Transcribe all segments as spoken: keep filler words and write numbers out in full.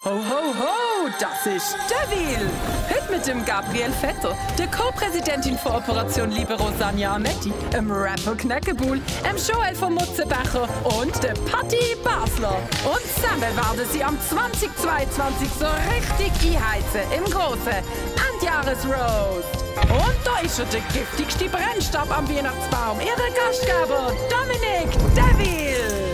Ho, ho, ho, das ist Devil. Heute mit dem Gabriel Vetter, der Co-Präsidentin von Operation Liebe Rosania Ametti, dem Rapper Knäckebuhl, dem Joel von Mutzenbecher und der Patti Basler. Und zusammen werden sie am zwanzig zweiundzwanzig so richtig einheizen im großen Endjahresroast. Und da ist schon der giftigste Brennstab am Weihnachtsbaum, ihre Gastgeber Dominik Devil.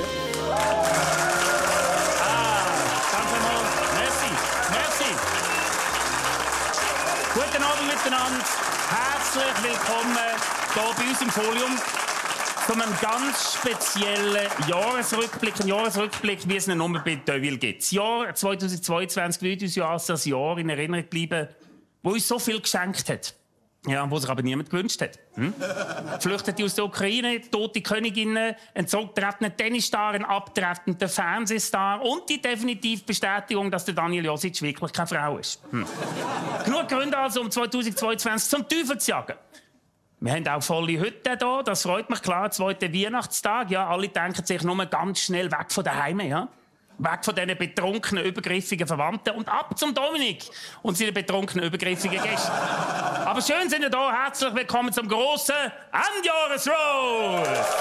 Guten Abend miteinander, herzlich willkommen hier bei uns im Folium zu einem ganz speziellen Jahresrückblick, ein Jahresrückblick, wie es ihn nur bei Devil gibt. Das Jahr zweitausendzweiundzwanzig wird uns ja als das Jahr in Erinnerung bleiben, das uns so viel geschenkt hat. Ja, wo sich aber niemand gewünscht hat. Hm? Flüchtete aus der Ukraine, tote Königinnen, ein zurücktretender Tennisstar, ein abtretender Fernsehstar und die definitive Bestätigung, dass der Daniel Josic wirklich keine Frau ist. Hm. Genug Gründe also, um zweitausendzweiundzwanzig zum Teufel zu jagen. Wir haben auch volle Hütten hier, das freut mich klar. Zweiter Weihnachtstag, ja, alle denken sich nur ganz schnell weg von daheim, ja. Weg von diesen betrunkenen, übergriffigen Verwandten und ab zum Dominik und seinen betrunkenen, übergriffigen Gästen. Aber schön sind ihr da. Herzlich willkommen zum grossen Endjahresroast.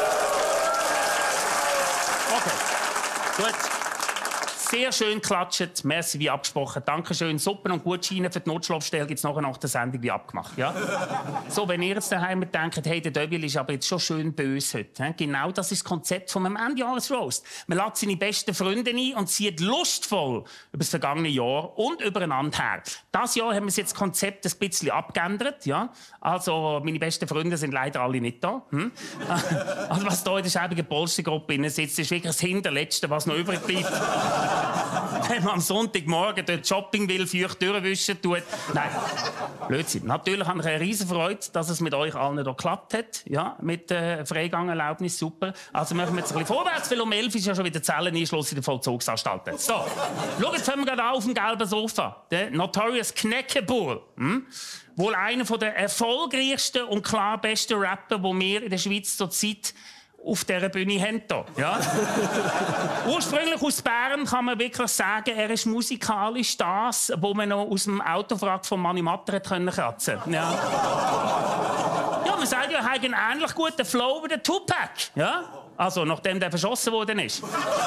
Okay, gut. Sehr schön klatscht. Merci, wie abgesprochen. Dankeschön. Suppen und Gutscheine für die Notschlafstelle gibt es nachher nach der Sendung, wie abgemacht. Ja? So, wenn ihr jetzt daheim denkt, hey, der Devil ist aber jetzt schon schön böse heute. He? Genau das ist das Konzept von einem Endjahresroast. Man lädt seine besten Freunde ein und zieht lustvoll über das vergangene Jahr und übereinander her. Dieses Jahr haben wir jetzt das Konzept ein bisschen abgeändert. Ja? Also, meine besten Freunde sind leider alle nicht da. Hm? Also, was da in der schäbigen Polstergruppe sitzt, ist wirklich das Hinterletzte, was noch übrig bleibt. Wenn man am Sonntagmorgen dort Shopping will, feucht durchwischen tut. Nein, Blödsinn. Natürlich habe ich eine riesen Freude, dass es mit euch allen hier geklappt hat. Ja, mit der äh, Freigangerlaubnis, super. Also machen wir jetzt ein bisschen vorwärts, weil um elf ist ja schon wieder Zelleneinschluss in der Vollzugsanstalt. So, schau, jetzt fangen wir gerade auf dem gelben Sofa. Der Notorious Knäckebuhl. Hm? Wohl einer der erfolgreichsten und klar besten Rapper, die wir in der Schweiz zur Zeit auf dieser Bühne haben. Ja? Ursprünglich aus Bern kann man wirklich sagen, er ist musikalisch das, was man noch aus dem Autowrack von Mani Matter kratzen konnte. Ja. Ja, man sagt ja, er hat einen ähnlich guten Flow wie der Tupac. Ja? Also, nachdem der verschossen worden ist.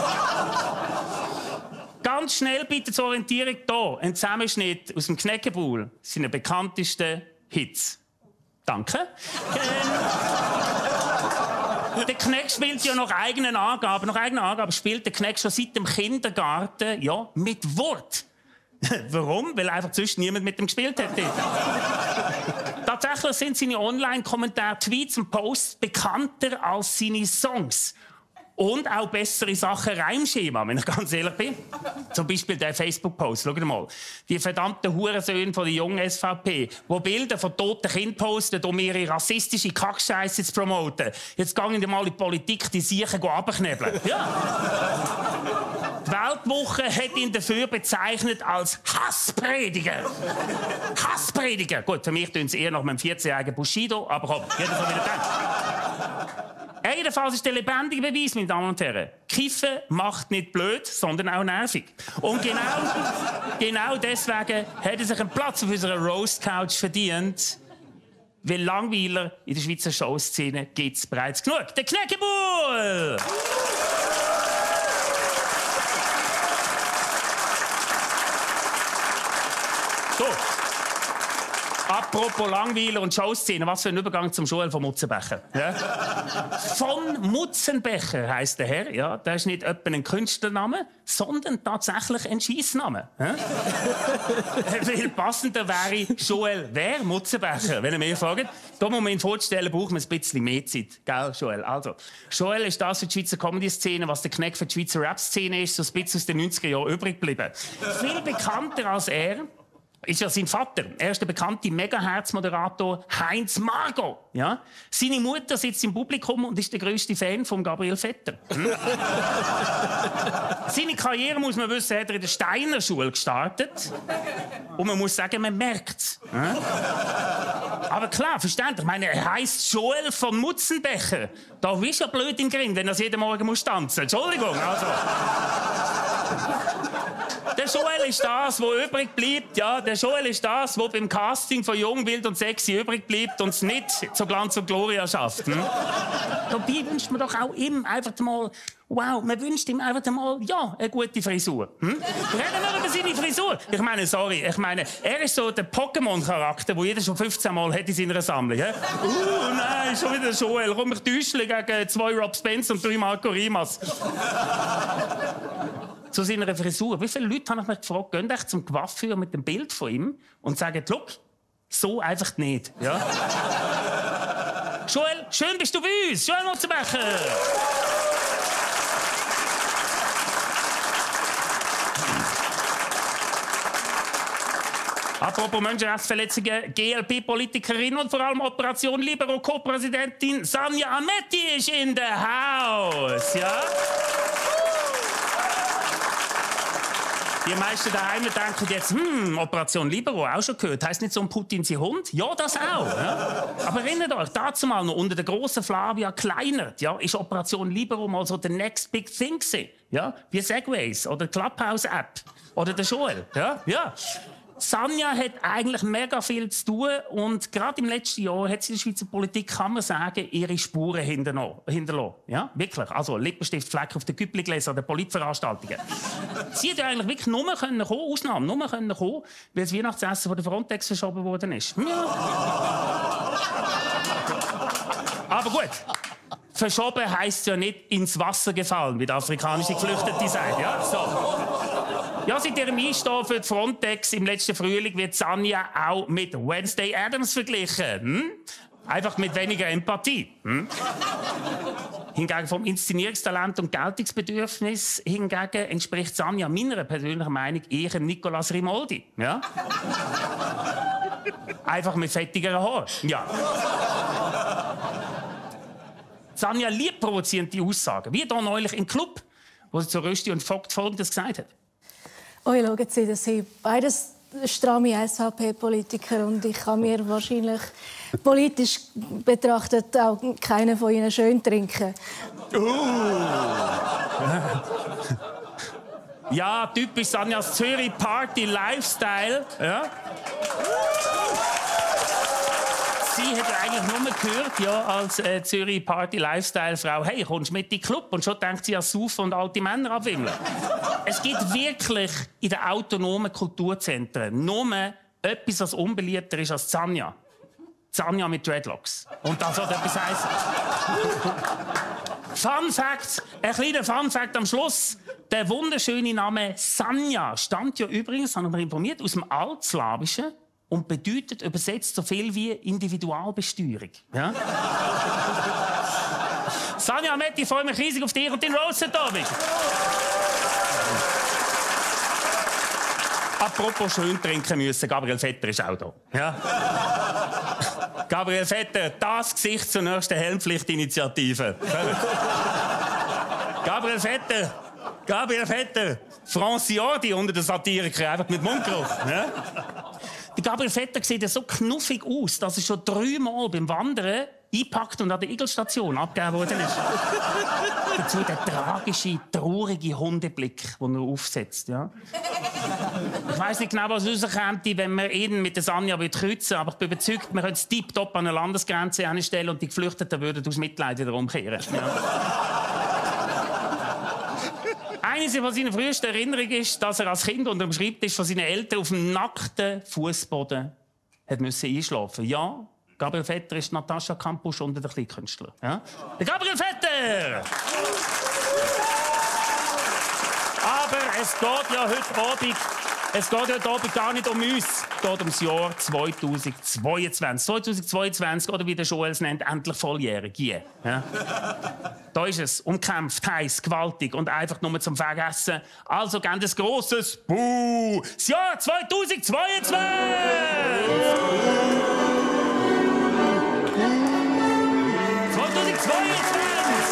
Ganz schnell bitte zur Orientierung hier ein Zusammenschnitt aus dem Knäckebuhl, seine bekanntesten Hits. Danke. Ähm, Der Kneck spielt ja nach eigenen Angaben, nach eigenen Angaben spielt der Kneck schon seit dem Kindergarten, ja, mit Wort. Warum? Weil einfach sonst niemand mit ihm gespielt hat. Tatsächlich sind seine Online-Kommentare, Tweets und Posts bekannter als seine Songs. Und auch bessere Sachen Reimschema, wenn ich ganz ehrlich bin. Zum Beispiel der Facebook-Post. Schaut mal. Die verdammten Hurensöhne von der jungen S V P, die Bilder von toten Kindern posten, um ihre rassistische Kackscheiße zu promoten. Jetzt gehen die mal in die Politik, die Siechen abknebeln. Ja. Die Weltwoche hat ihn dafür bezeichnet als Hassprediger. Hassprediger. Gut, für mich tun sie eher nach meinem vierzehnjährigen Bushido, aber komm, jeder soll wieder denken. Er jedenfalls ist der lebendige Beweis, meine Damen und Herren. Kiffen macht nicht blöd, sondern auch nervig. Und genau, genau deswegen hat er sich einen Platz auf unserer Roast-Couch verdient. Weil Langweiler in der Schweizer Showszene gibt es bereits genug. Der Knäckebuhl! So. Apropos Langweiler und Showszene, was für ein Übergang zum Joel von Mutzenbecher. Ja? Von Mutzenbecher heisst der Herr. Ja, der ist nicht etwa ein Künstlername, sondern tatsächlich ein Scheissname. Ja? Weil passender wäre Joel wer Mutzenbecher, wenn ihr mich fragt. Da muss man ihn vorstellen, braucht man ein bisschen mehr Zeit. Gell, Joel? Also, Joel ist das für die Schweizer Comedy-Szene, was der Kneck für die Schweizer Rap-Szene ist, so ein bisschen aus den neunziger Jahren übrig geblieben. Viel bekannter als er ist ja sein Vater. Er ist der bekannte Megaherz-Moderator Heinz Margot. Ja? Seine Mutter sitzt im Publikum und ist der grösste Fan von Gabriel Vetter. Hm? Seine Karriere, muss man wissen, hat er in der Steiner Schule gestartet. Und man muss sagen, man merkt es. Hm? Aber klar, verständlich. Ich meine, er heisst Joel von Mutzenbecher. Da bist du ja blöd im Grin, wenn er jeden Morgen muss tanzen. Entschuldigung. Also. Der Joel ist das, was übrig bleibt. Ja, der Joel ist das, was beim Casting von Jung, Wild und Sexy übrig bleibt und es nicht zu Glanz und Gloria schafft. Hm? Dabei wünscht man doch auch ihm einfach mal, wow, man wünscht ihm einfach mal, ja, eine gute Frisur. Hm? Reden wir über seine Frisur. Ich meine, sorry, ich meine, er ist so der Pokémon-Charakter, den jeder schon fünfzehn Mal hat in seiner Sammlung. Ja? Uh, nein, schon wieder Joel. Komm, ich täuschle gegen zwei Rob Spence und drei Marco Rimas. Zu seiner Frisur. Wie viele Leute habe ich mich gefragt, gehen echt zum Coiffeur mit dem Bild von ihm und sagen, schau, so einfach nicht. Ja? Joel, schön bist du bei uns. Joel Mutzenbecher. Apropos Menschenrechtsverletzungen, G L P-Politikerin und vor allem Operation Libero Co-Präsidentin Sanja Ametti ist in der Haus. Ja? Die meisten daheim denken jetzt, hm, Operation Libero, auch schon gehört. Heißt nicht so ein Putin sein Hund? Ja, das auch. Ja? Aber erinnert euch, dazu mal noch unter der grossen Flavia Kleinert, ja, ist Operation Libero mal so der next big thing gewesen. Ja? Wie Segways oder die Clubhouse-App oder der Joel. Ja? Ja. Sanja hat eigentlich mega viel zu tun und gerade im letzten Jahr hat sie in der Schweizer Politik, kann man sagen, ihre Spuren hinterlassen. Ja, wirklich. Also Lippenstiftfleck auf den Güppli-Gläsern der Politveranstaltungen. Sie hat ja eigentlich wirklich nur können kommen, Ausnahmen, nur können kommen, weil das Weihnachtsessen von der Frontex verschoben worden ist. Ja. Aber gut. Verschoben heisst ja nicht ins Wasser gefallen, wie der afrikanische Geflüchtete sagt. Ja, so. Ja, seit ihrem Einstehen für die Frontex im letzten Frühling wird Sanja auch mit Wednesday Addams verglichen. Hm? Einfach mit weniger Empathie. Hm? Hingegen vom Inszenierungstalent und Geltungsbedürfnis hingegen entspricht Sanja meiner persönlichen Meinung eher Nicolas Rimoldi. Ja? Einfach mit fettigeren Haaren. Ja. Sanja liebt provozierende Aussagen, wie hier neulich im Club, wo sie zu Rösti und Vogt Folgendes gesagt hat. Oh, schauen Sie, das sind beides stramme S V P-Politiker und ich kann mir wahrscheinlich politisch betrachtet auch keinen von ihnen schön trinken. Uh. Ja, typisch Sanjas Zürich Party Lifestyle. Ja. Sie hat eigentlich nur gehört, ja, als äh, Zürich Party Lifestyle Frau, hey, kommst mit in den Club? Und schon denkt sie an Saufen und alte Männer abwimmeln. Es gibt wirklich in den autonomen Kulturzentren nur etwas, was unbeliebter ist als Sanja. Sanja mit Dreadlocks. Und das soll etwas heißen. Fun Fact, ein kleiner Fun Fact am Schluss. Der wunderschöne Name Sanja stammt ja übrigens, haben wir informiert, aus dem Altslawischen und bedeutet übersetzt so viel wie Individualbesteuerung. Ja? Sanja Ametti, ich freue mich riesig auf dich und den Roast, David. Apropos schön trinken müssen, Gabriel Vetter ist auch da. Ja? Gabriel Vetter, das Gesicht zur nächsten Helmpflichtinitiative. Gabriel Vetter, Gabriel Vetter, Franciardi unter den Satirikern, einfach mit Mundgeruch. Ja? Der Gabriel Vetter sieht ja so knuffig aus, dass er schon dreimal beim Wandern eingepackt und an der Igelstation abgegeben worden ist. Dazu der tragische, traurige Hundeblick, den er aufsetzt. Ja? Ich weiss nicht genau, was rauskommt, wenn wir ihn mit der Sanja kreuzen, aber ich bin überzeugt, wir können es tiptop an eine Landesgrenze anstellen und die Geflüchteten würden aus Mitleid wieder umkehren. Ja. Eine von seinen frühesten Erinnerungen ist, dass er als Kind unter dem Schreibtisch von seinen Eltern auf dem nackten Fußboden einschlafen musste. Ja, Gabriel Vetter ist Natascha Kampusch unter den Kleinkünstlern. Ja? Der Gabriel Vetter! Aber es geht ja heute Abend, es geht heute Abend gar nicht um uns. Es geht ums Jahr zweitausendzweiundzwanzig. zweitausendzweiundzwanzig, oder wie der Joel es nennt, endlich volljährig. Yeah. Ja? Da ist es, umkämpft, heiß, gewaltig und einfach nur zum Vergessen. Also gehen ein grosses Buh! Das Jahr zweitausendzweiundzwanzig! zweitausendzweiundzwanzig!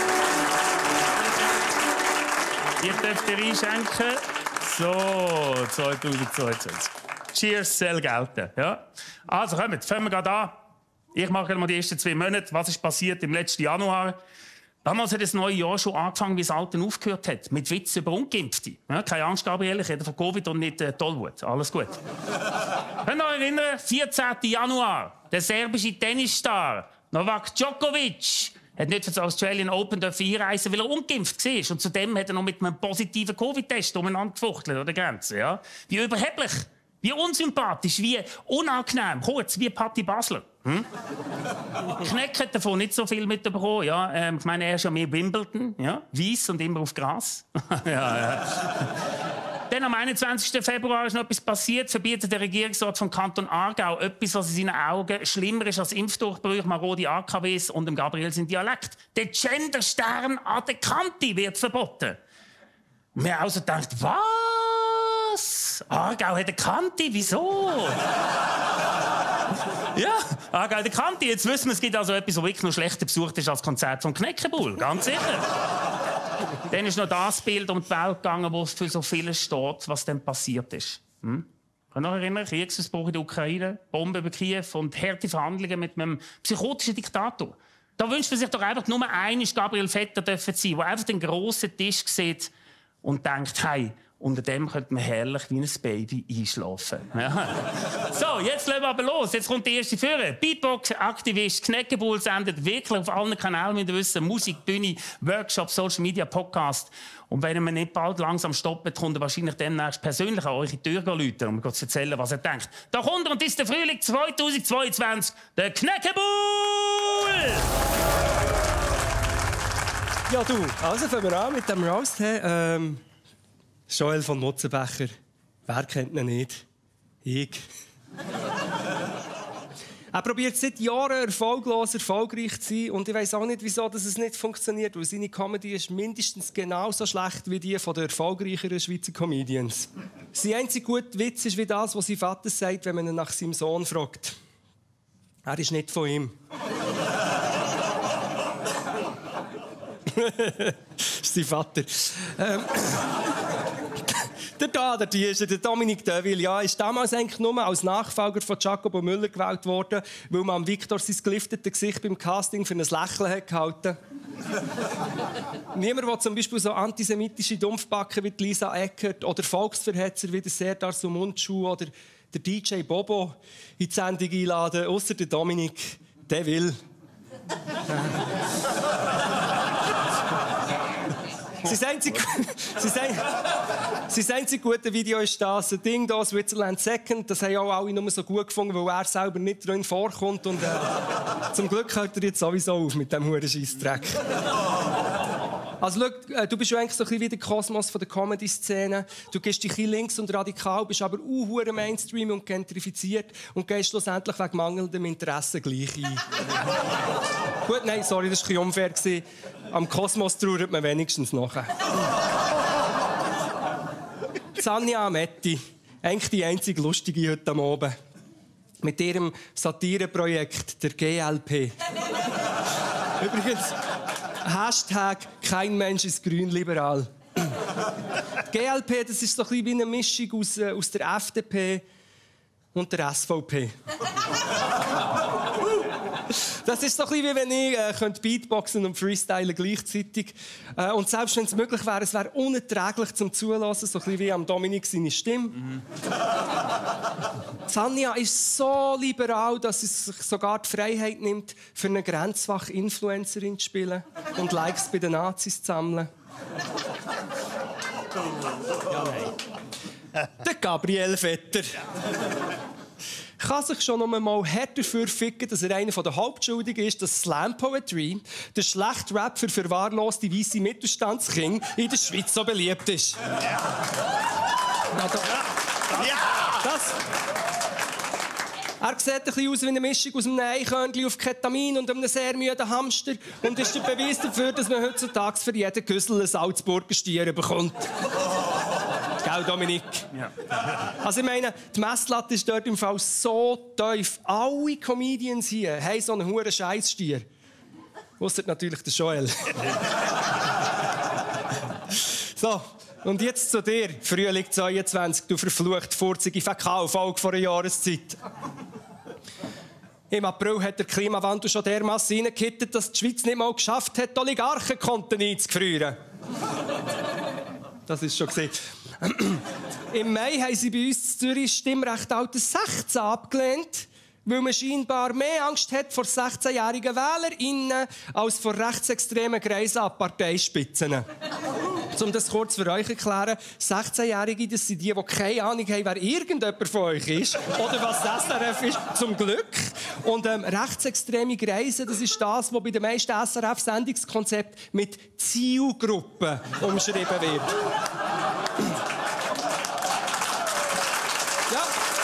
Ihr dürft ihr einschenken. So, zweitausendzweiundzwanzig. Cheers, soll gelten. Ja? Also, kommt, fangen wir gerade an. Ich mache mal die ersten zwei Monate. Was ist passiert im letzten Januar? Damals hat das neue Jahr schon angefangen, wie das Alte aufgehört hat. Mit Witzen über Ungeimpfte. Ja, keine Angst, Gabriele, ich rede von Covid und nicht äh, Tollwut. Alles gut. Könnt ihr euch erinnern? vierzehnten Januar. Der serbische Tennisstar Novak Djokovic hat nicht für das Australian Open einreisen, weil er ungeimpft war. Und zudem hat er noch mit einem positiven Covid-Test umeinander gefuchtelt an der Grenze. Ja? Wie überheblich, wie unsympathisch, wie unangenehm, kurz wie Patti Basler. Hm? Kneck hat davon nicht so viel mitbekommen. Ja? Ähm, ich meine, er ist ja mehr Wimbledon, ja? Weiss und immer auf Gras. ja, ja. Dann am einundzwanzigsten Februar ist noch etwas passiert. Verbietet der Regierungsrat vom Kanton Aargau etwas, was in seinen Augen schlimmer ist als Impfdurchbrüche, marode A K Ws und dem Gabriel sein Dialekt. Der Genderstern an der Kante wird verboten. Und wir haben also gedacht, was? Aargau hat eine Kante? Wieso? Ja, Aargau hat eine Kante. Jetzt wissen wir, es gibt also etwas, was wirklich noch schlechter besucht ist als das Konzert von Kneckebull. Ganz sicher. Dann ist noch das Bild um die Welt gegangen, wo es für so vieles steht, was dann passiert ist. Hm? Könnt ihr euch erinnern? Kriegsausbruch in der Ukraine, Bomben über Kiew und harte Verhandlungen mit einem psychotischen Diktator. Da wünscht man sich doch einfach nur einen Gabriel Vetter dürfen sein, der einfach den grossen Tisch sieht und denkt, hey, unter dem könnte man herrlich wie ein Baby einschlafen. Ja. So, jetzt legen wir aber los. Jetzt kommt die erste Führer. Beatbox-Aktivist Kneckebull sendet wirklich auf allen Kanälen, wie ihr wisst, Musik, Bühne, Workshop, Social Media, Podcast. Und wenn man nicht bald langsam stoppen, kommt er wahrscheinlich demnächst persönlich an eure Tür läuten, um mir zu erzählen, was er denkt. Da kommt er und ist der Frühling zweitausendzweiundzwanzig, der Kneckebull! Ja, du, also fangen wir an mit dem Roast. Ähm Joel von Mutzenbecher. Wer kennt ihn nicht? Ich. Er probiert seit Jahren erfolglos erfolgreich zu sein. Und ich weiss auch nicht, wieso dass es nicht funktioniert. Weil seine Comedy ist mindestens genauso schlecht wie die von den erfolgreicheren Schweizer Comedians. Sein einzig guter Witz ist wie das, was sein Vater sagt, wenn man ihn nach seinem Sohn fragt. Er ist nicht von ihm. Das ist sein Vater. Ähm. Der da, der die ist der Dominique Deville. Ja, ist damals eigentlich nur als Nachfolger von Jacobo Müller gewählt worden, weil man am Victor sein geliftetes Gesicht beim Casting für ein Lächeln hat gehalten. Niemand will zum Beispiel so antisemitische Dumpfbacken wie Lisa Eckert oder Volksverhetzer wie der Serdar Sumuncu oder der D J Bobo in die Sendung einladen, ausser der Dominique Deville. Sein einzig, sein, sein einzig gutes Video ist das, ein Ding da, Switzerland Second. Das haben auch alle nur so gut gefunden, weil er selber nicht drin vorkommt. Und, äh, zum Glück hört er jetzt sowieso auf mit diesem huren Scheissdreck. Also, schau, du bist ja eigentlich so ein bisschen wie der Kosmos von der Comedy-Szene. Du gehst dich ein links und radikal, bist aber auch Mainstream und gentrifiziert und gehst schlussendlich wegen mangelndem Interesse gleich ein. Gut, nein, sorry, das war ein bisschen unfair. Am Kosmos trauert man wenigstens nachher. Sanja Ametti, eigentlich die einzige Lustige heute Abend. Mit ihrem Satireprojekt, der G L P. Übrigens, Hashtag kein Mensch ist grünliberal. G L P, das ist so ein bisschen wie eine Mischung aus, äh, aus der F D P und der S V P. Das ist so ein bisschen wie wenn ich äh, könnte Beatboxen und Freestylen gleichzeitig. Äh, und selbst wenn es möglich wäre, es wäre unerträglich zum Zulassen, so ein bisschen wie am Dominik seine Stimme. Mhm. Sanja ist so liberal, dass sie sich sogar die Freiheit nimmt, für eine Grenzwach-Influencerin zu spielen und Likes bei den Nazis zu sammeln. Ja, nein. Der Gabriel Vetter. Kann sich schon einmal hart dafür ficken, dass er einer der Hauptschuldigen ist, dass Slam Poetry, der schlechte Rap für verwahrloste weisse Mittelstandskinder, in der Schweiz so beliebt ist. Ja! Ja! Das... Er sieht ein bisschen aus wie eine Mischung aus einem Eichhörnchen auf Ketamin und einem sehr müden Hamster und ist der Beweis dafür, dass man heutzutage für jeden Güssel ein Salzburger Stier bekommt. Gell, Dominik? Ja. Also ich meine, die Messlatte ist dort im Fall so tief. Alle Comedians hier haben so einen huren Scheissstier. Ausser natürlich der Joel. So, und jetzt zu dir, Frühling zweiundzwanzig, du verflucht furzige Fäkalfolge vor einer Jahreszeit. Im April hat der Klimawandel schon dermassen reingekittet, dass die Schweiz nicht mal geschafft hat, Oligarchenkonten einzufrieren. Das ist schon gesehen. Im Mai haben sie bei uns in Zürich Stimmrechtsalter sechzehn abgelehnt, weil man scheinbar mehr Angst hat vor sechzehnjährigen WählerInnen als vor rechtsextremen Kreisen an Parteispitzen. Um das kurz für euch zu erklären, sechzehnjährige, das sind die, die keine Ahnung haben, wer irgendjemand von euch ist oder was das S R F ist, zum Glück. Und ähm, rechtsextreme Kreise, das ist das, was bei den meisten S R F-Sendungskonzepten mit Zielgruppen umschrieben wird. Ja.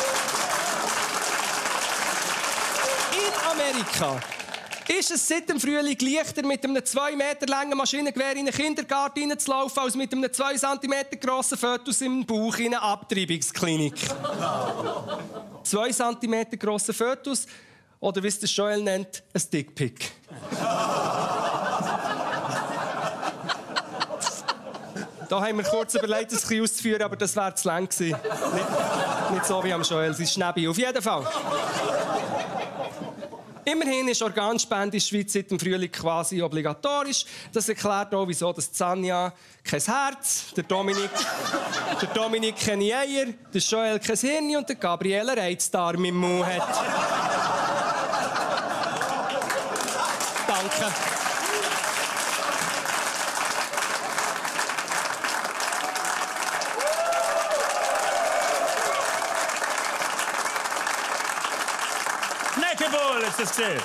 In Amerika ist es seit dem Frühling leichter, mit einem zwei Meter langen Maschinengewehr in einen Kindergarten hineinzulaufen, als mit einem zwei Zentimeter grossen Fötus im Bauch in eine Abtreibungsklinik. zwei Zentimeter grosser Fötus, oder wie es der Joel nennt, ein Dickpick. Da haben wir kurz überlegt, das ein bisschen auszuführen, aber das wäre zu lang gewesen. Nicht, nicht so wie am Joel, es ist Schnäbi. Auf jeden Fall. Immerhin ist Organspende in der Schweiz seit dem Frühling quasi obligatorisch. Das erklärt auch, wieso das Sanja kein Herz, der Dominik, der Dominik keine Eier, der Joel kein Hirn und der Gabriele Reizdarm im Mund hat. Danke. Hast du das gesehen?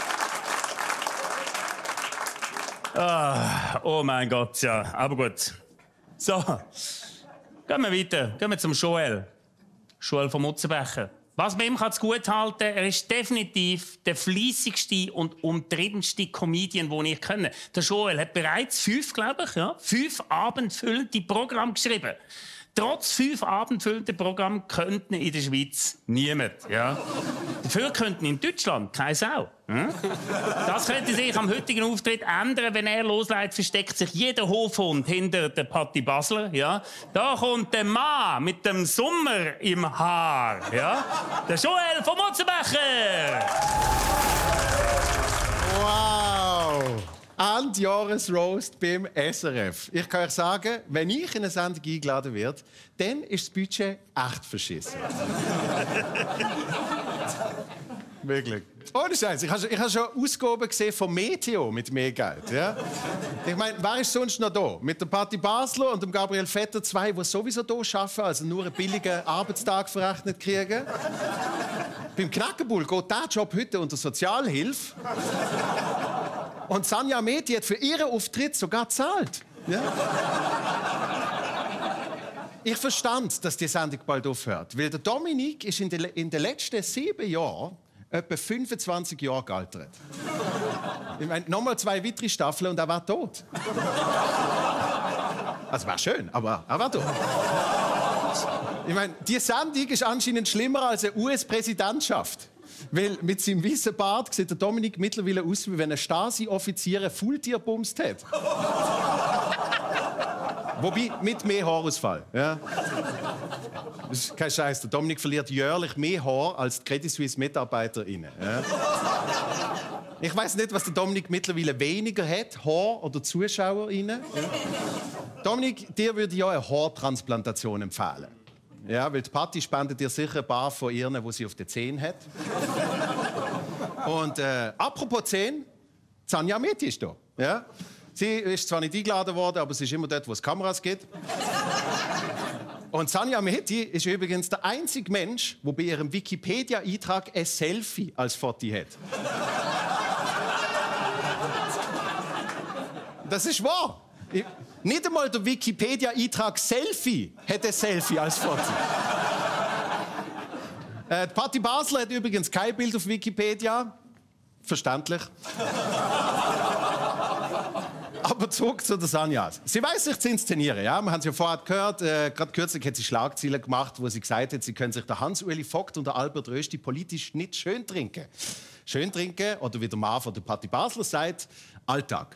Ah, oh mein Gott, ja. Aber gut. So, gehen wir weiter. Gehen wir zum Joel. Joel von Mutzenbecher. Was man ihm kann gut halten, er ist definitiv der fleissigste und umtriebenste Comedian, den ich kenne. Der Joel hat bereits fünf, glaube ich, ja, fünf abendfüllende Programme geschrieben. Trotz fünf abendfüllenden Programmen könnten in der Schweiz niemand. Ja. Dafür könnten in Deutschland keine Sau. Hm? Das könnte sich am heutigen Auftritt ändern. Wenn er loslässt, versteckt sich jeder Hofhund hinter der Patti Basler. Ja. Da kommt der Mann mit dem Sommer im Haar. Ja. Der Joel von Mutzenbecher. Wow! Endjahresroast beim S R F. Ich kann euch sagen, wenn ich in eine Sendung eingeladen werde, dann ist das Budget echt verschissen. Wirklich. Ohne Scheiß. Ich habe ich hab schon Ausgaben gesehen von Meteo mit mehr Geld. Ja? Ich meine, wer ist sonst noch da? Mit der Patti Basler und dem Gabriel Vetter, zwei, die sowieso hier arbeiten, also nur einen billigen Arbeitstag verrechnet kriegen. Beim Knackebull geht dieser Job heute unter Sozialhilfe. Und Sanja Meti hat für ihren Auftritt sogar gezahlt. Ja? Ich verstand, dass die Sendung bald aufhört. Weil der Dominik ist in den, in den letzten sieben Jahren etwa fünfundzwanzig Jahre gealtert. Ich meine, nochmal zwei weitere Staffeln und er war tot. Also war schön, aber er war tot. Ich meine, die Sendung ist anscheinend schlimmer als eine U S-Präsidentschaft. Weil mit seinem weißen Bart sieht der Dominik mittlerweile aus, wie wenn ein Stasi-Offizier ein Fulltier bumst hat. Wobei mit mehr Haarausfall. Ja. Das ist kein Scheiß. Der Dominik verliert jährlich mehr Haar als die Credit Suisse-MitarbeiterInnen. Ja. Ich weiß nicht, was der Dominik mittlerweile weniger hat, Haar oder ZuschauerInnen. Ja. Dominik, dir würde ich auch eine Haartransplantation empfehlen. Ja, weil die Patti spendet dir sicher ein paar von ihren, die sie auf den Zehen hat. Und äh, apropos Zehen, Sanja Meti ist da. Ja? Sie ist zwar nicht eingeladen worden, aber sie ist immer dort, wo es Kameras gibt. Und Sanja Meti ist übrigens der einzige Mensch, der bei ihrem Wikipedia-Eintrag ein Selfie als Foto hat. Das ist wahr. Ich Nicht einmal der Wikipedia-Eintrag Selfie hat ein Selfie als Foto. äh, die Patti Basler hat übrigens kein Bild auf Wikipedia. Verständlich. Aber zurück zu der Sanja. Sie weiß sich zu inszenieren. Ja? Wir haben es ja vorher gehört. Äh, Gerade kürzlich hat sie Schlagzeilen gemacht, wo sie gesagt hat, sie können sich der Hans-Ueli Vogt und der Albert Rösti politisch nicht schön trinken. Schön trinken, oder wie der Mann von der Patti Basler sagt, Alltag.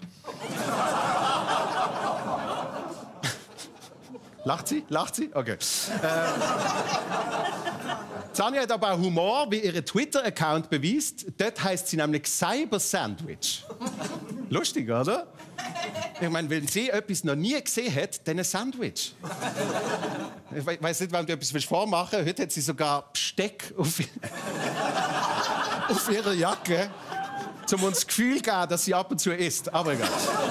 Lacht sie? Lacht sie? Okay. Äh, Xania hat aber auch Humor, wie ihr Twitter-Account beweist. Dort heisst sie nämlich Cyber Sandwich. Lustig, oder? Ich meine, wenn sie etwas noch nie gesehen hat, dann ein Sandwich. Ich we weiss nicht, wann du etwas vormachen willst. Heute hat sie sogar Besteck auf, auf ihrer Jacke, um uns das Gefühl zu geben, dass sie ab und zu isst. Aber egal.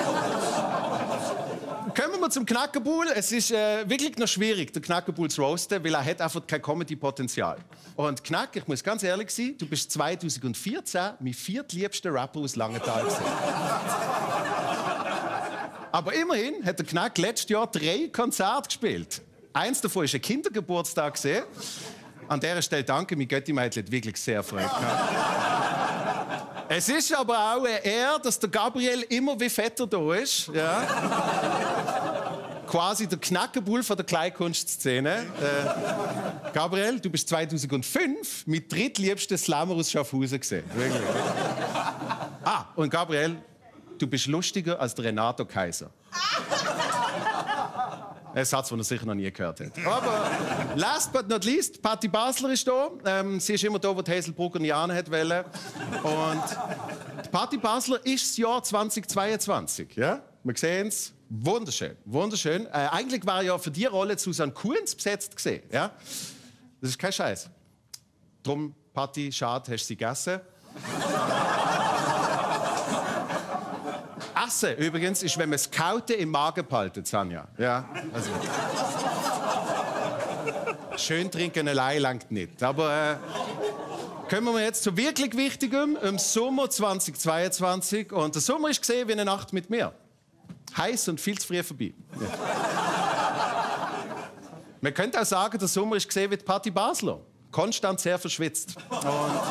Kommen wir zum Knackebull. Es ist äh, wirklich noch schwierig, den Knackebull zu roasten, weil er hat einfach kein Comedy-Potenzial. Und Knack, ich muss ganz ehrlich sein, du bist zweitausendvierzehn mein viertliebster Rapper aus Langenthal gewesen. Aber immerhin hat der Knack letztes Jahr drei Konzerte gespielt. Eins davon war ein Kindergeburtstag. An dieser Stelle danke, mein Götti-Mädchen hat wirklich sehr Freude gehabt. Es ist aber auch eine Ehre, dass der Gabriel immer wie Vetter da ist. Ja. Quasi der Knackebull von der Kleinkunstszene. Äh, Gabriel, du bist zweitausendfünf mein drittliebster Slammer aus Schaffhausen gesehen. Wirklich. Ah, und Gabriel, du bist lustiger als der Renato Kaiser. Ein Satz, den er sicher noch nie gehört hat. Aber last but not least, Patti Basler ist da. Ähm, sie ist immer da, wo die Hazelbrugger nie hin wollte. Und Patti Basler ist das Jahr zweitausendzweiundzwanzig. Ja? Wir sehen es. Wunderschön, wunderschön. Äh, eigentlich war ja für die Rolle Susanne Kuhns besetzt gesehen. Ja? Das ist kein Scheiß. Drum, Patti, schade, hast du sie gegessen. Essen übrigens ist, wenn man das Kaute im Magen behaltet, Xania. Ja, also. Schön trinken allein langt nicht. Aber äh, kommen wir jetzt zu wirklich Wichtigem, im Sommer zweitausendzweiundzwanzig. Und der Sommer ist gesehen wie eine Nacht mit mir. Heiß und viel zu früh vorbei. Ja. Man könnte auch sagen, der Sommer ist gesehen wie die Patti Basler. Konstant sehr verschwitzt. Und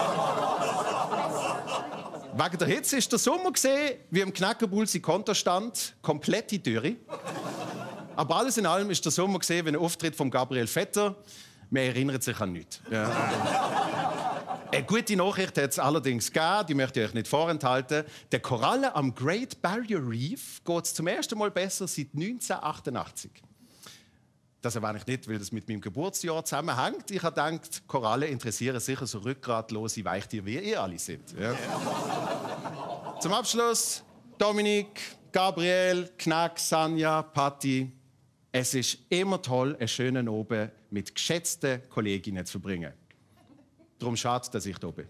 wegen der Hitze ist der Sommer gesehen, wie im Knackerbull sein Kontostand, komplette Dürre. Aber alles in allem ist der Sommer gesehen, wie ein Auftritt von Gabriel Vetter. Man erinnert sich an nichts. Ja. Eine gute Nachricht hat es allerdings gegeben, die möchte ich euch nicht vorenthalten. Der Korallen am Great Barrier Reef geht es zum ersten Mal besser seit neunzehnhundertachtundachtzig. Das erwähne ich nicht, weil das mit meinem Geburtsjahr zusammenhängt. Ich habe gedacht, Korallen interessieren sicher so rückgratlose Weichtiere, wie ihr alle sind. Ja. Zum Abschluss, Dominik, Gabriel, Knack, Xania, Patti. Es ist immer toll, einen schönen Abend mit geschätzten Kolleginnen zu verbringen. Darum schade, dass ich da bin.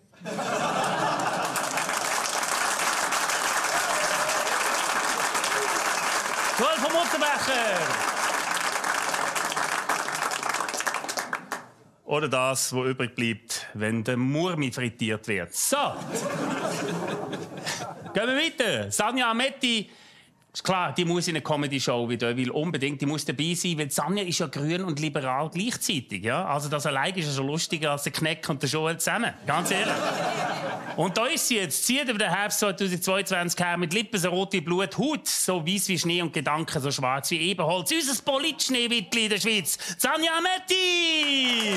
Joel vom Mutterbecher! Oder das, was übrig bleibt, wenn der Murmi frittiert wird. So. Gehen wir weiter. Xania Ametti. Ist klar, die muss in eine Comedy-Show wieder, weil unbedingt, die muss dabei sein, weil Xania ist ja grün und liberal gleichzeitig, ja? Also das allein ist ja schon lustiger als der Kneck und der Joel zusammen, ganz ehrlich. Und da ist sie jetzt, zieht über den Herbst zweitausendzweiundzwanzig her, mit Lippen so rot wie Blut, Haut so weiß wie Schnee und Gedanken so schwarz wie Ebenholz. Unser Politschneewittli in der Schweiz, Xania Ametti!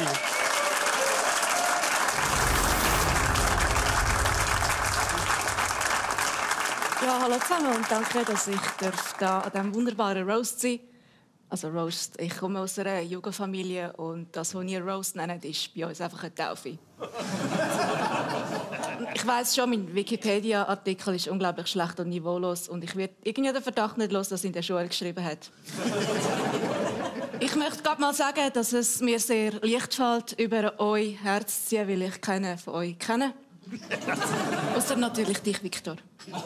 Ja, hallo zusammen und danke, dass ich da an diesem wunderbaren Roast sein darf. Also Roast, ich komme aus einer Jugendfamilie und das, was ihr Roast nennt, ist bei uns einfach eine Taufe. Ich weiss schon, mein Wikipedia-Artikel ist unglaublich schlecht und niveaulos und ich werde irgendwie den Verdacht nicht los, dass ihn der Joel geschrieben hat. Ich möchte gerade mal sagen, dass es mir sehr leicht fällt, über euer Herz zu ziehen, weil ich keinen von euch kenne. Außer natürlich dich, Viktor.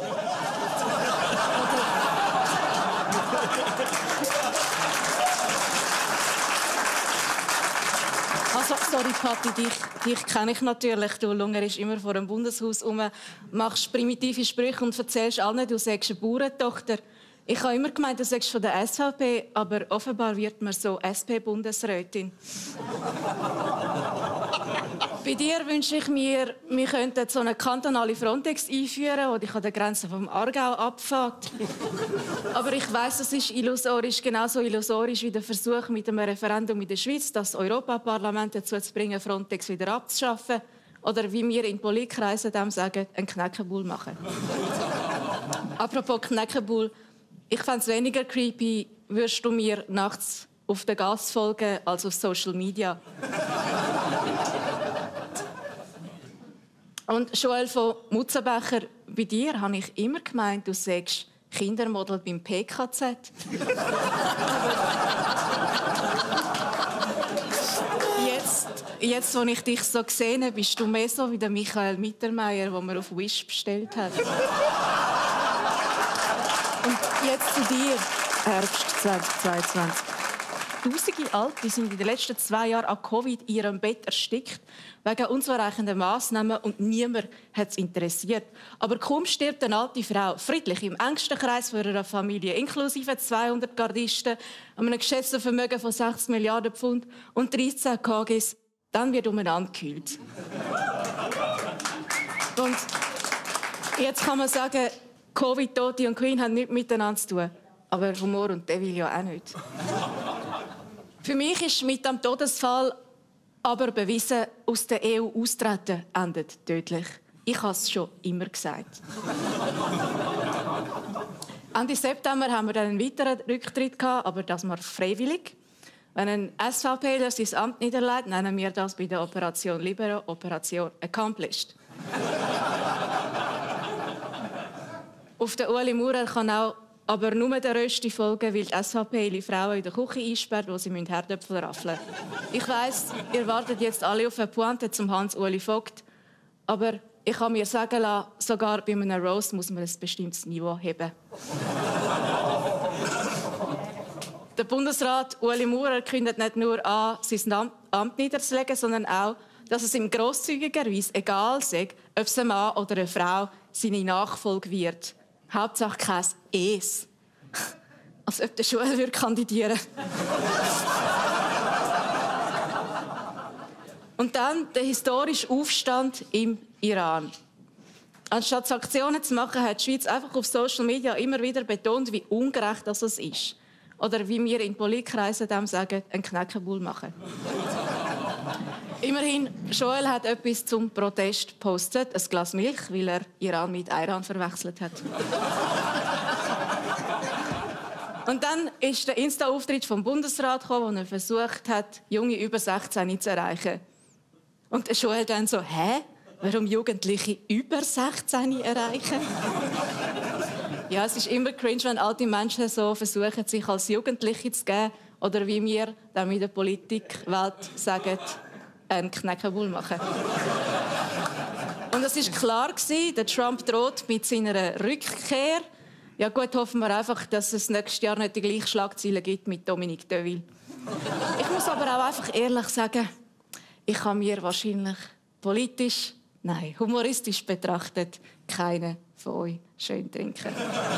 Also, sorry, Patti, dich, dich kenne ich natürlich. Du lungerst immer vor dem Bundeshaus rum, machst primitive Sprüche und erzählst allen, du sagst eine Bauerntochter. Ich habe immer gemeint, du sagst von der S V P, aber offenbar wird man so S P-Bundesrätin. Bei dir wünsche ich mir, wir könnten so eine kantonale Frontex einführen, die dich an der Grenze vom Aargau abfährt. Aber ich weiss, das ist illusorisch, genauso illusorisch wie der Versuch mit einem Referendum in der Schweiz, das Europaparlament dazu zu bringen, Frontex wieder abzuschaffen. Oder wie wir in Politkreisen dem sagen, einen Knäckebull machen. Apropos Knäckebull, ich fände es weniger creepy, würdest du mir nachts auf den Gas folgen als auf Social Media. Und Joel von Mutzenbecher, bei dir habe ich immer gemeint, du sagst Kindermodel beim P K Z. jetzt, jetzt, wo ich dich so gesehen habe, bist du mehr so wie der Michael Mittermeier, den man auf Wish bestellt hat. Und jetzt zu dir, Herbst zweitausendzweiundzwanzig. Tausende Alte sind in den letzten zwei Jahren an Covid in ihrem Bett erstickt, wegen unzureichender Massnahmen, und niemand hat es interessiert. Aber kaum stirbt eine alte Frau friedlich im engsten Kreis von ihrer Familie, inklusive zweihundert Gardisten, einem geschätzten Vermögen von sechzig Milliarden Pfund und dreizehn K Gs, dann wird umeinander gekühlt. Und jetzt kann man sagen, Covid, Tote und Queen haben nichts miteinander zu tun. Aber Humor und Devil ja auch nicht. Für mich ist mit dem Todesfall aber bewiesen, aus der E U austreten endet tödlich. Ich habe es schon immer gesagt. Ende September haben wir dann einen weiteren Rücktritt gehabt, aber das war freiwillig. Wenn ein SVPler sein Amt niederlegt, nennen wir das bei der Operation Libero Operation Accomplished. Auf den Ueli Maurer kann auch aber nur der Rösti folgen, weil die S V P ihre Frauen in der Küche einsperrt, wo sie Herdöpfel raffeln müssen. Ich weiss, ihr wartet jetzt alle auf eine Pointe zum Hans-Uli Vogt. Aber ich habe mir sagen lassen, sogar bei einem Roast muss man ein bestimmtes Niveau haben. Der Bundesrat Ueli Maurer kündigt nicht nur an, sein Amt niederzulegen, sondern auch, dass es ihm grosszügigerweise egal sei, ob es ein Mann oder eine Frau seine Nachfolge wird. Hauptsache kein Es. Als ob der Joel kandidieren würde. Und dann der historische Aufstand im Iran. Anstatt Sanktionen zu machen, hat die Schweiz einfach auf Social Media immer wieder betont, wie ungerecht das ist. Oder wie wir in Politkreisen dem sagen, einen Knäckebull machen. Immerhin, Joel hat etwas zum Protest gepostet, ein Glas Milch, weil er Iran mit Iran verwechselt hat. Und dann ist der Insta-Auftritt vom Bundesrat gekommen, wo er versucht hat, junge über sechzehn zu erreichen. Und der Joel dann so, hä? Warum Jugendliche über sechzehn erreichen? Ja, es ist immer cringe, wenn alte Menschen so versuchen, sich als Jugendliche zu geben. Oder wie wir dann in der Politikwelt sagen, einen Knäckebull machen. Und es war klar, der Trump droht mit seiner Rückkehr. Ja gut, hoffen wir einfach, dass es nächstes Jahr nicht die gleichen Schlagzeilen gibt mit Dominique Deville. Ich muss aber auch einfach ehrlich sagen, ich kann mir wahrscheinlich politisch, nein, humoristisch betrachtet, keine von euch schön trinken.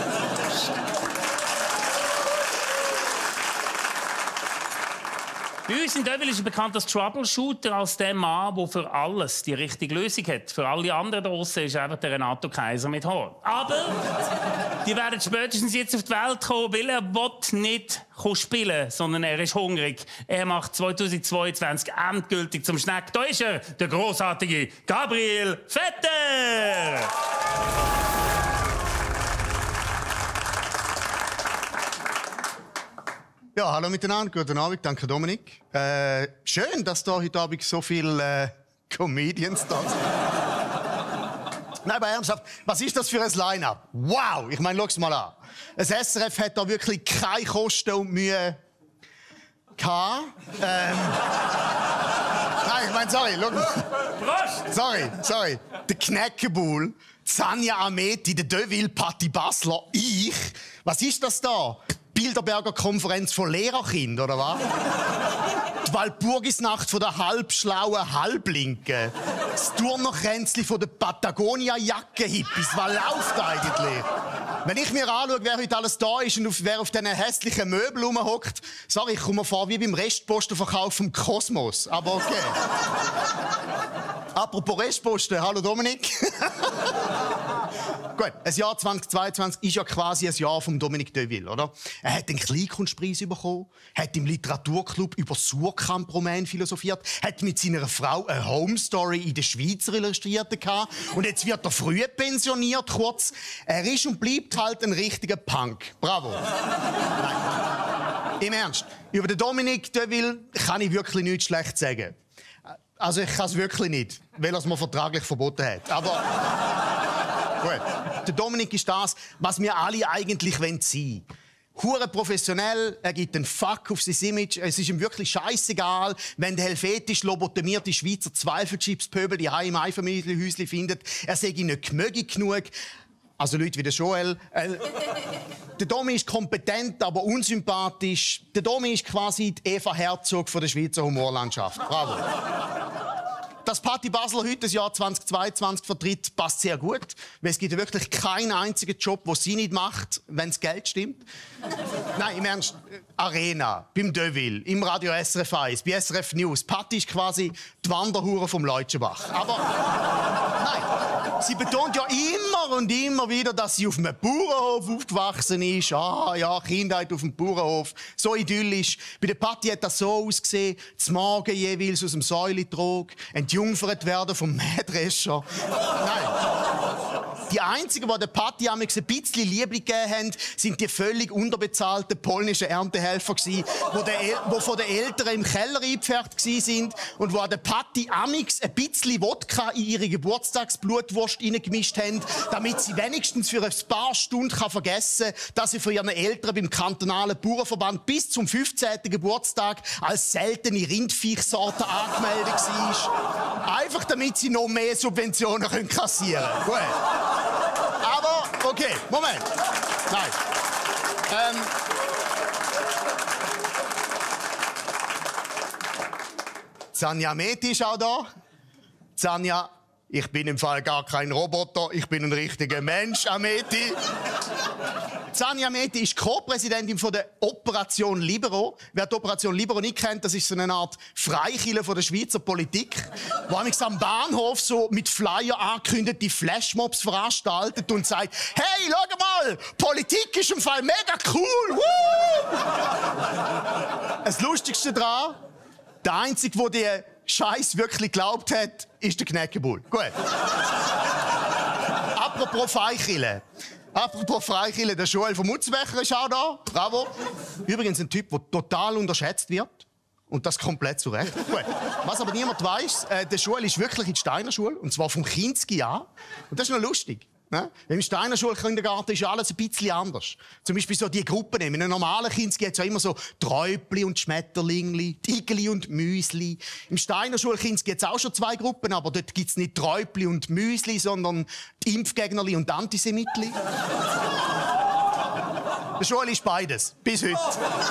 Bei uns in Deville ist er bekannt als Troubleshooter, als der Mann, der für alles die richtige Lösung hat. Für alle anderen draussen ist einfach der Renato Kaiser mit Haar. Aber die werden spätestens jetzt auf die Welt kommen, weil er will nicht spielen, sondern er ist hungrig. Er macht zweitausendzweiundzwanzig endgültig zum Schneck. Da ist er, der großartige Gabriel Vetter! Ja, hallo miteinander, guten Abend, danke Dominik. Äh, schön, dass da heute Abend so viele äh, Comedians da sind. Nein, aber ernsthaft, was ist das für ein Line-Up? Wow, ich meine, schau's mal an. Das S R F hat da wirklich keine Kosten und Mühe gehabt. Ähm, Nein, ich meine, sorry, schau mal. Prost! Sorry, sorry. Der Knäckebull, Sanja Ameti, der Deville, Patti Basler, ich. Was ist das da? Bilderberger Konferenz von Lehrerkindern, oder was? Die Walpurgisnacht von der halbschlauen Halblinken. Das Turnerkränzli von der Patagonia-Jacke-Hippies. Was läuft eigentlich? Wenn ich mir anschaue, wer heute alles da ist und auf, wer auf diesen hässlichen Möbeln rumhockt, sorry, ich komme mir vor wie beim Restpostenverkauf vom Kosmos. Aber okay. Apropos Restposten, hallo Dominik. Gut, das Jahr zweitausendzweiundzwanzig ist ja quasi ein Jahr von Dominique Deville, oder? Er hat den Kleinkunstpreis bekommen, hat im Literaturclub über Surkamp-Roman philosophiert, hat mit seiner Frau eine Home Story in der Schweizer Illustrierten gehabt und jetzt wird er früh pensioniert, kurz. Er ist und bleibt halt ein richtiger Punk. Bravo. Nein. Im Ernst, über den Dominique Deville kann ich wirklich nichts schlecht sagen. Also ich kann es wirklich nicht, weil er es mir vertraglich verboten hat. Aber gut. Der Dominik ist das, was wir alle eigentlich sein wollen. Hure professionell, er gibt einen Fuck auf sein Image. Es ist ihm wirklich scheißegal, wenn der helvetisch lobotomierte Schweizer Zweifelchipspöbel die Heim im Einfamilienhäuschen findet. Er sei nicht gemögig genug. Also Leute wie der Joel. Äh, der Domi ist kompetent, aber unsympathisch. Der Domi ist quasi die Eva Herzog von der Schweizer Humorlandschaft. Bravo. Dass Patti Basler heute das Jahr zweitausendzweiundzwanzig vertritt, passt sehr gut. Weil es gibt wirklich keinen einzigen Job, den sie nicht macht, wenn das Geld stimmt. Nein, im Ernst. Arena, beim Deville, im Radio S R F eins, bei S R F News. Patti ist quasi die Wanderhure vom Leutschenbach. Aber nein, sie betont ja immer und immer wieder, dass sie auf einem Bauernhof aufgewachsen ist. Ah ja, Kindheit auf dem Bauernhof. So idyllisch. Bei der Patti hat das so ausgesehen. Zum Morgen jeweils aus dem Säulentrog. Entjungfert werden vom Mähdrescher. Nein. Die einzigen, die der Patti ein bisschen Liebe gegeben haben, sind die völlig unterbezahlten polnischen Erntehelfer gsi, die von den Eltern im Keller eingepfercht waren und die der Patti amix ein bisschen Wodka in ihre Geburtstagsblutwurst reingemischt haben, damit sie wenigstens für ein paar Stunden vergessen kann, dass sie von ihren Eltern beim kantonalen Bauernverband bis zum fünfzehnten Geburtstag als seltene Rindviechsorte angemeldet war. Einfach damit sie noch mehr Subventionen kassieren können. Gut. Aber, okay, Moment. Nein. Ähm. Zanja Meti ist auch da. Zanja, ich bin im Fall gar kein Roboter, ich bin ein richtiger Mensch, Ameti. Zanja Meti ist Co-Präsidentin von der Operation Libero. Wer die Operation Libero nicht kennt, das ist so eine Art Freikirche von der Schweizer Politik, wo am Bahnhof so mit Flyer angekündigte Flashmobs veranstaltet und sagt: Hey, schau mal, Politik ist im Fall mega cool. Woo! Das Lustigste daran, der Einzige, der die Scheiß wirklich geglaubt hat, ist der Knäckebull. Gut. Apropos Freikirche. Apropos Freikirche, der Joel vom Mutzbecher ist auch da. Bravo. Übrigens ein Typ, der total unterschätzt wird. Und das komplett zu Recht. Gut. Was aber niemand weiss, äh, der Joel ist wirklich in die Steiner Schule. Und zwar vom Kinski an. Und das ist noch lustig. Ne? Im Steiner Schulkindergarten ist alles ein bisschen anders. Zum Beispiel so die Gruppen. In einem normalen Kinski gibt es ja immer so Träupli und Schmetterlingli, Igeli und Müsli. Im Steiner Schulkinski gibt es auch schon zwei Gruppen, aber dort gibt es nicht Träupli und Müsli, sondern die Impfgegnerli und Antisemitli. Der Joel ist beides. Bis heute.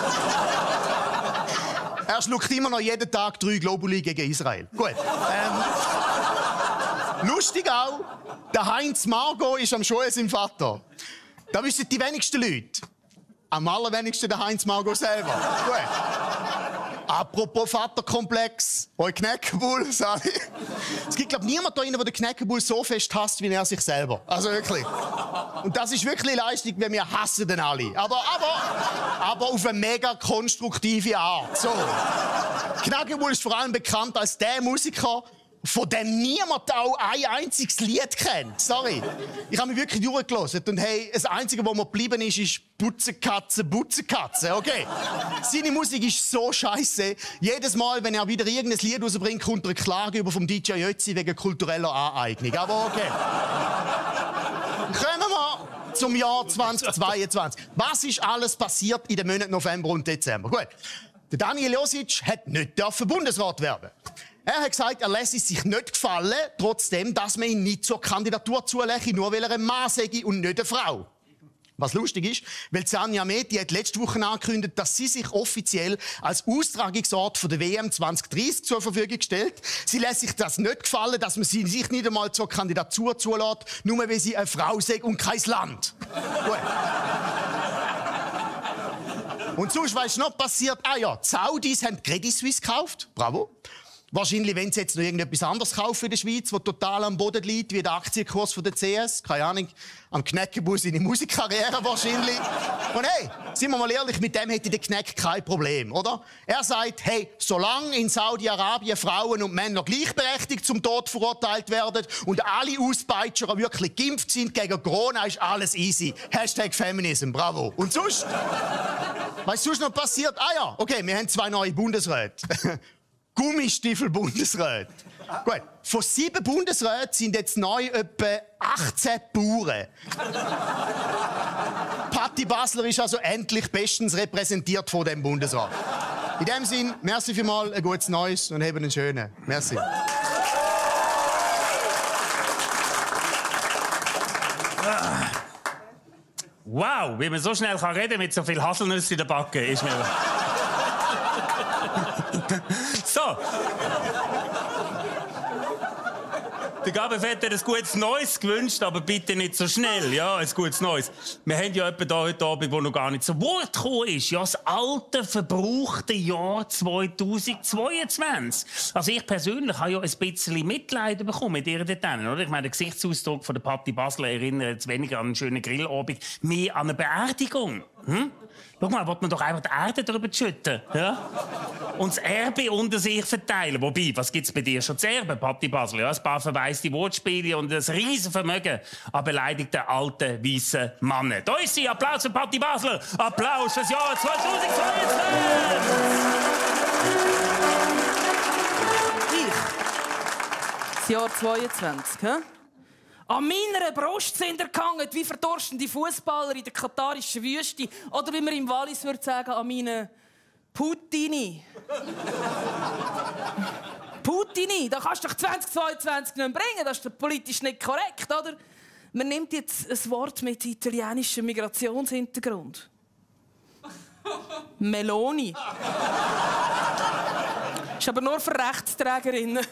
Er schluckt immer noch jeden Tag drei Globuli gegen Israel. Gut. Ähm, lustig auch, der Heinz Margot ist am Joel sein Vater. Da wissen die wenigsten Leute. Am allerwenigsten der Heinz Margot selber. Gut. Apropos Vaterkomplex, euer Knäckebull, sag ich. Es gibt, glaube ich, niemanden da drin, der den Knäckebull so fest hasst, wie er sich selber. Also wirklich. Und das ist wirklich Leistung, weil wir hassen den alle. Aber, aber, aber auf eine mega konstruktive Art. So. Knäckebull ist vor allem bekannt als der Musiker, von dem niemand auch ein einziges Lied kennt. Sorry. Ich habe mich wirklich durchgelassen. Und hey, das Einzige, was mir geblieben ist, ist Butzenkatze, Butzenkatze. Okay. Seine Musik ist so scheiße. Jedes Mal, wenn er wieder irgendein Lied rausbringt, kommt eine Klage über vom D J Ötzi wegen kultureller Aneignung. Aber okay. Kommen wir zum Jahr zweitausendzweiundzwanzig. Was ist alles passiert in den Monaten November und Dezember? Gut. Der Daniel Josic hat nicht dürfen Bundesrat werden. Er hat gesagt, er lässt es sich nicht gefallen, trotzdem, dass man ihn nicht zur Kandidatur zulässt, nur weil er ein Mann sei und nicht eine Frau. Was lustig ist, weil Zanja Meti hat letzte Woche angekündigt, dass sie sich offiziell als Austragungsort für die W M zwanzig dreißig zur Verfügung stellt. Sie lässt sich das nicht gefallen, dass man sie sich nicht einmal zur Kandidatur zulässt, nur weil sie eine Frau sei und kein Land. Gut. Und sonst, was ist noch passiert? Ah ja, die Saudis haben Credit Suisse gekauft. Bravo. Wahrscheinlich, wenn sie jetzt noch irgendetwas anderes kaufen in der Schweiz, das total am Boden liegt, wie der Aktienkurs von der C S. Keine Ahnung, am Knäckebull seine Musikkarriere wahrscheinlich. Und hey, sind wir mal ehrlich, mit dem hätte der Kneck kein Problem, oder? Er sagt, hey, solange in Saudi-Arabien Frauen und Männer gleichberechtigt zum Tod verurteilt werden und alle Auspeitscher wirklich geimpft sind gegen Corona, ist alles easy. Hashtag Feminism, bravo. Und sonst? Was ist sonst noch passiert? Ah ja, okay, wir haben zwei neue Bundesräte. Gummistiefel-Bundesräte. Gut, von sieben Bundesräten sind jetzt neu etwa achtzehn Bauern. Patti Basler ist also endlich bestens repräsentiert von dem Bundesrat. In dem Sinn, merci vielmals, ein gutes Neues und haben einen schönen. Merci. Wow, wie man so schnell kann reden mit so viel Haselnüsse in der Backe, ist mir... So. Der Gabenfett hat ein gutes Neues gewünscht, aber bitte nicht so schnell. Ja, ein gutes Neues. Wir haben ja jemanden da heute Abend, der noch gar nicht zu Wort gekommen ist. Ja, das alte, verbrauchte Jahr zweitausendzweiundzwanzig. Also ich persönlich habe ja ein bisschen Mitleid bekommen mit ihr dort. Oder? Ich meine, der Gesichtsausdruck von der Patti Basler erinnert jetzt weniger an einen schönen Grillabend, mehr an eine Beerdigung. Hm? Schau mal, will man doch einfach die Erde darüber schütten, ja? Und das Erbe unter sich verteilen. Wobei, was gibt's bei dir schon zu erben, Patti Basler? Ja, ein paar verwaiste Wortspiele und ein riesen Vermögen an beleidigten alten, weißen Mannen. Da ist sie. Applaus für Patti Basler. Applaus fürs Jahr zweitausendzweiundzwanzig. Ich. Das Jahr zweiundzwanzig, hä? An meiner Brust sind er gehangen, wie verdurstende Fußballer in der katarischen Wüste. Oder wie man im Wallis würde sagen, an meinen Putini. Putini, da kannst du doch zweitausendzweiundzwanzig nicht bringen, das ist doch politisch nicht korrekt, oder? Man nimmt jetzt ein Wort mit italienischem Migrationshintergrund. Meloni. Ist aber nur für Rechtsträgerinnen.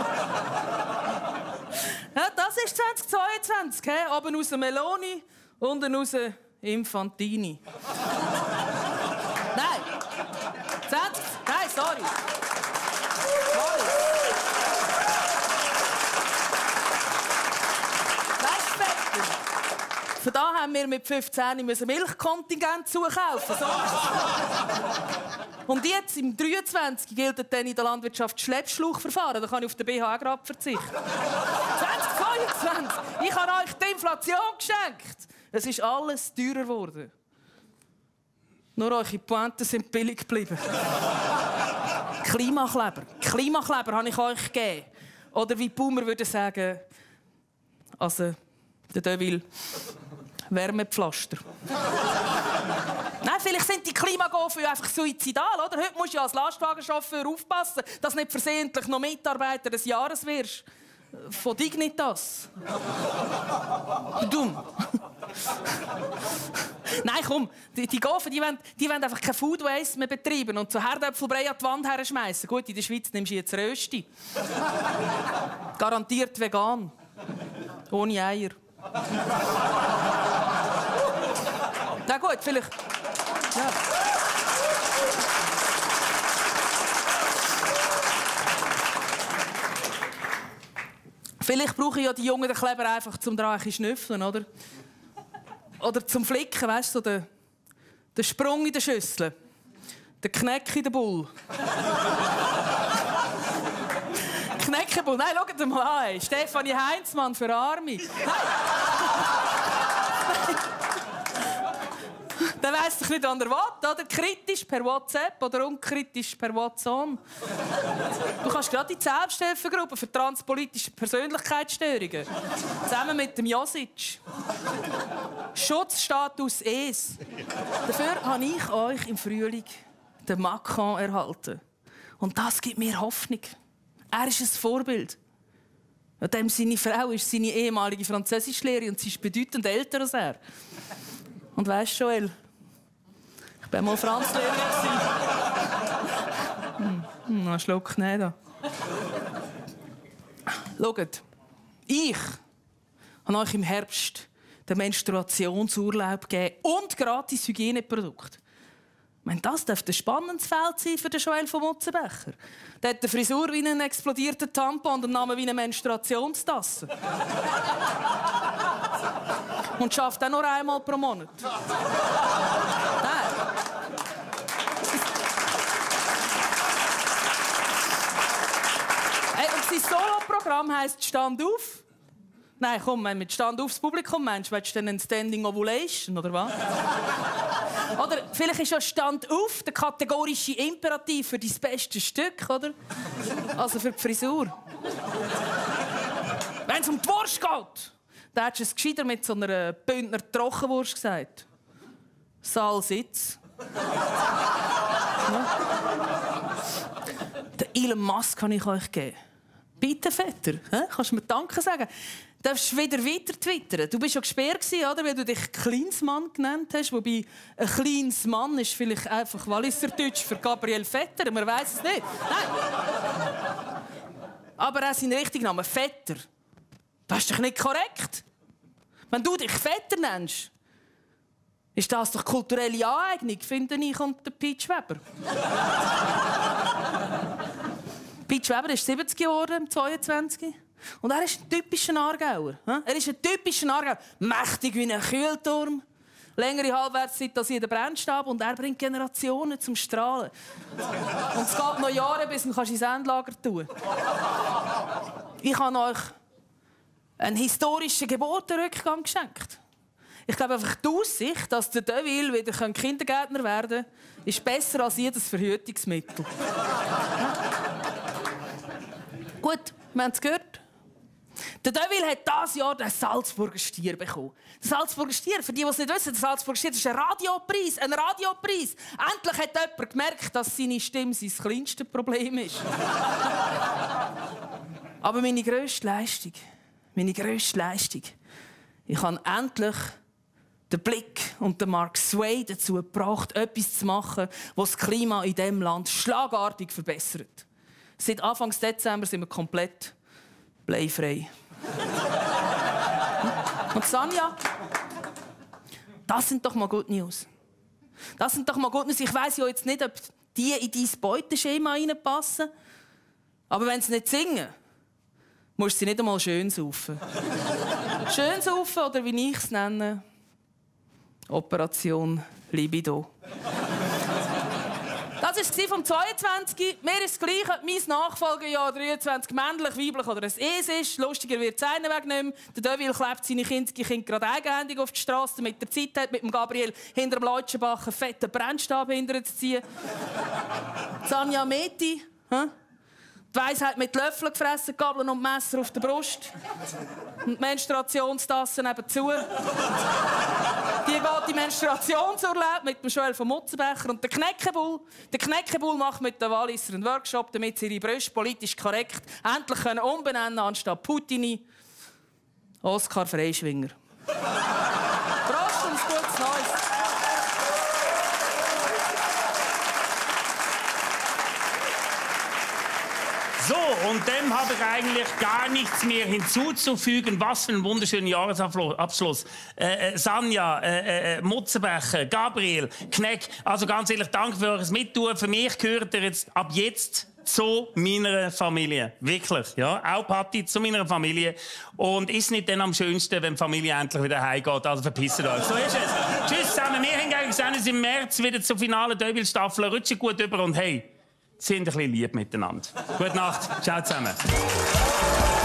Ja, das ist zweitausendzweiundzwanzig. He? Oben raus Meloni, unten raus Infantini. Nein. zwanzig. Nein, sorry. Sorry. Weißt du, Vetter? Von da haben wir mit fünfzehn Milchkontingent zukaufen. So. Und jetzt, im dreiundzwanzig, gilt dann in der Landwirtschaft Schleppschlauchverfahren. Da kann ich auf den B H gerade verzichten. zweitausendzweiundzwanzig! Ich habe euch die Inflation geschenkt. Es ist alles teurer geworden. Nur eure Pointen sind billig geblieben. Klimakleber. Klimakleber habe ich euch gegeben. Oder wie Boomer würde sagen, also der Devil, Wärmepflaster. Nein, vielleicht sind die Klimagofen einfach suizidal, oder? Heute musst du ja als Lastwagenchauffeur aufpassen, dass nicht versehentlich noch Mitarbeiter des Jahres wirst. Von Dignitas. Dumm. Nein, komm, die, die Gofen, die wollen, die wollen einfach kein Food Waste mehr betreiben und so Herdöpfelbrei an die Wand herschmeißen. Gut, in der Schweiz nimmst du jetzt Rösti. Garantiert vegan. Ohne Eier. Na gut, vielleicht... Ja. Vielleicht brauchen ja die Jungen den Kleber einfach zum dran zu schnüffeln, oder? Oder zum Flicken, weißt du, so der, der Sprung in der Schüssel, der Kneck in der Bull. Kneckebull, nein, schaut mal an, Stefanie Heinzmann für Arme. Nein. Dann weiss ich nicht, an der was, oder? Kritisch per WhatsApp oder unkritisch per WhatsApp. Du kannst gerade die Selbsthilfegruppe für transpolitische Persönlichkeitsstörungen. Zusammen mit dem Josic. Schutzstatus Es. Dafür habe ich euch im Frühling den Macron erhalten. Und das gibt mir Hoffnung. Er ist ein Vorbild. Dem seine Frau ist seine ehemalige Französischlehrerin und sie ist bedeutend älter als er. Und weisst du, Joel, ich war mal Franzlehrerin. Hm, hm, ein Schluck nicht da. Schaut, ich habe euch im Herbst den Menstruationsurlaub gegeben und gratis Hygieneprodukte. Ich meine, das dürfte ein spannendes Feld sein für den Joel von Mutzenbecher. Der hat eine Frisur wie ein explodierter Tampon und einen Namen wie eine Menstruationstasse. Und schafft auch nur einmal pro Monat. Nein. Hey, und sein Solo-Programm heisst «Stand auf». Nein, komm, mit Stand aufs Publikum, meinst du, willst du denn eine Standing Ovulation, oder was? Oder vielleicht ist ja Stand auf der kategorische Imperativ für dein bestes Stück, oder? Also für die Frisur. Wenn es um die Wurst geht, dann hättest du es gescheiter mit so einer Bündner Trockenwurst gesagt. Saalsitz. Ja. Den Elon Musk kann ich euch geben. Bitte, Vetter, hä? Kannst du mir Danke sagen? Du darfst wieder weiter twittern. Du bist ja gesperrt, oder? Weil du dich Kleinsmann genannt hast. Wobei, ein Kleinsmann ist vielleicht einfach Walliserdeutsch für Gabriel Vetter. Man weiß es nicht. Nein. Aber auch sein richtiger Name, Vetter. Das ist doch nicht korrekt. Wenn du dich Vetter nennst, ist das doch kulturelle Aneignung, finde ich, und der Peach Weber. Peach Weber ist siebzig geworden, im zweiundzwanzig. Und er ist ein typischer Aargauer. Er ist ein typischer Aargauer. Mächtig wie ein Kühlturm. Längere Halbwertszeit als jeder Brennstab. Und er bringt Generationen zum Strahlen. Und es geht noch Jahre, bis du ins Endlager tun kannst. Ich habe euch einen historischen Geburtenrückgang geschenkt. Ich glaube einfach, die Aussicht, dass der Deville wieder Kindergärtner werden kann, ist besser als jedes Verhütungsmittel. Gut, wir haben es gehört. Der Deville hat dieses Jahr den Salzburger Stier bekommen. Der Salzburger Stier, für die, die es nicht wissen, der Salzburger Stier ist ein Radiopreis. Ein Radiopreis. Endlich hat jemand gemerkt, dass seine Stimme sein kleinstes Problem ist. Aber meine grösste Leistung, meine grösste Leistung, ich habe endlich den Blick und den Mark Sway dazu gebracht, etwas zu machen, was das Klima in diesem Land schlagartig verbessert. Seit Anfang Dezember sind wir komplett bleifrei. Und Sanja, das sind doch mal Good News. Das sind doch mal Good News. Ich weiss ja jetzt nicht, ob die in dein Beuteschema reinpassen. Aber wenn sie nicht singen, musst du sie nicht einmal schön saufen. Schön saufen, oder wie ich es nenne, Operation Libido. Das war vom zweiundzwanzig. Mir ist es gleich, ob mein Nachfolgejahr dreiundzwanzig männlich, weiblich oder ein Es ist. Lustiger wird es einen Weg nicht mehr. Der Deville klebt seine kindsige Kinder gerade eigenhändig auf die Straße, damit er Zeit hat, mit dem Gabriel hinter dem Leutschenbach einen fetten Brennstab hinterher zu ziehen. Sanja Meti, hä? Die Weisheit mit Löffeln gefressen, Gabeln und Messer auf der Brust. Und die Menstruationstasse nebenzu. Die geht die Menstruationsurlaub mit dem Joel von Mutzenbecher. Und der Kneckebull, der Kneckebull macht mit den Walliser einen Workshop, damit sie ihre Brüste politisch korrekt endlich können umbenennen anstatt Putini. Oskar Freischwinger. Prost und ein gutes Neues. So, und dem habe ich eigentlich gar nichts mehr hinzuzufügen. Was für ein wunderschöner Jahresabschluss. Äh, äh, Sanja, äh, äh, Mutzenbecher, Gabriel, Kneck. Also ganz ehrlich, danke für eures Mittun. Für mich gehört ihr jetzt ab jetzt zu meiner Familie. Wirklich, ja. Auch Patti zu meiner Familie. Und ist nicht dann am schönsten, wenn die Familie endlich wieder heimgeht. Also verpisst euch. So ist es. Tschüss zusammen. Wir hingegen sehen uns im März wieder zur finalen Deville-Staffel. Rutscht gut über und hey, sind ein bisschen lieb miteinander. Gute Nacht. Ciao zusammen.